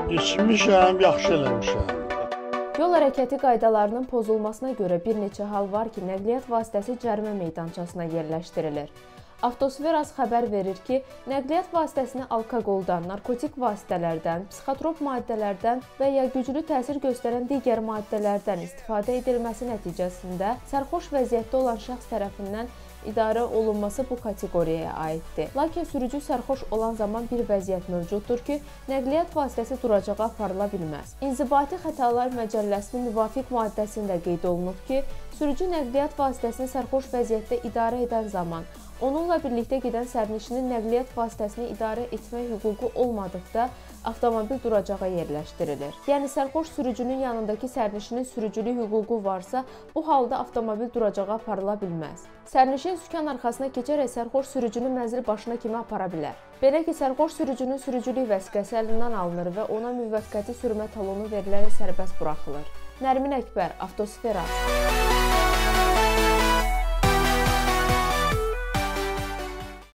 İçmişəm, yaxşı eləmişəm. Yol hərəkəti qaydalarının pozulmasına görə bir neçə hal var ki, nəqliyyat vasitəsi cərimə meydançasına yerləşdirilir. Avtosferaz xəbər verir ki, nəqliyyat vasitəsini alkoqoldan, narkotik vasitələrdən, psixotrop maddələrdən və ya güclü təsir göstərən digər maddələrdən istifadə edilməsi nəticəsində sərxoş vəziyyətdə olan şəxs tərəfindən idarə olunması bu kateqoriyaya aiddir. Lakin sürücü sərxoş olan zaman bir vəziyyət mövcuddur ki, nəqliyyat vasitəsi duracağa aparıla bilməz. İnzibati Xətalar Məcəlləsinin müvafiq maddəsində qeyd olunub ki, sürücü nəqliyyat vasitəsini sərxoş vəziyyətdə idarə edən zaman onunla birlikdə gedən sərnişinin nəqliyyat vasitəsini idarə etmək hüququ olmadıqda avtomobil duracağa yerləşdirilir. Yəni sərxoş sürücünün yanındakı sərnişinin sürücülük hüququ varsa, bu halda avtomobil duracağa aparıla bilməz. Sərnişin sükan arxasına keçərək sərxoş sürücünü mənzil başına kimi apara bilər. Belə ki, sərxoş sürücünün sürücülük vəsiqəsi əlindən alınır və ona müvəqqəti sürmə talonu verilərək sərbəst buraxılır. Nərmin Əkbər, Avtosferaz.